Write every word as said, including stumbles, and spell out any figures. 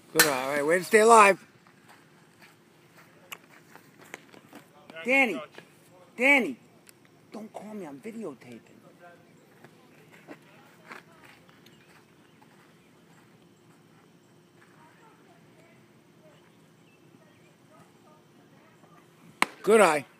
Good. All right, way to stay alive. Danny, Danny, don't call me. I'm videotaping. Good eye.